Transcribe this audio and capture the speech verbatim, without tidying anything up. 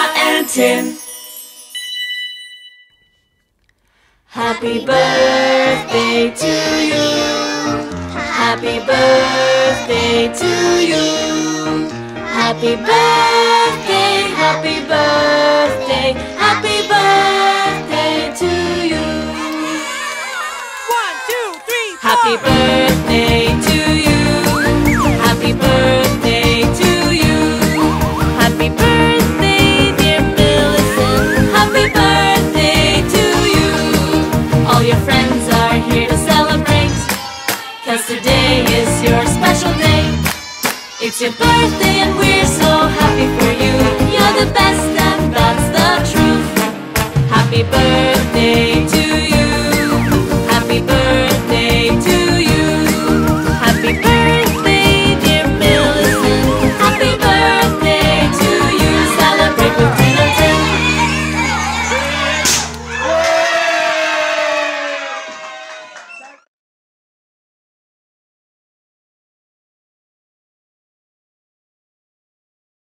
and Tin. Happy birthday to you. Happy birthday to you. Happy birthday, happy birthday, happy birthday to you. One, two, three, four. Happy birthday to you. Happy birthday to you. Happy birthday, dear Millicent. Happy birthday to you. All your friends are here to celebrate, 'cause today is your special day. It's your birthday and we're so happy for you. You're the best and that's the truth. Happy birthday to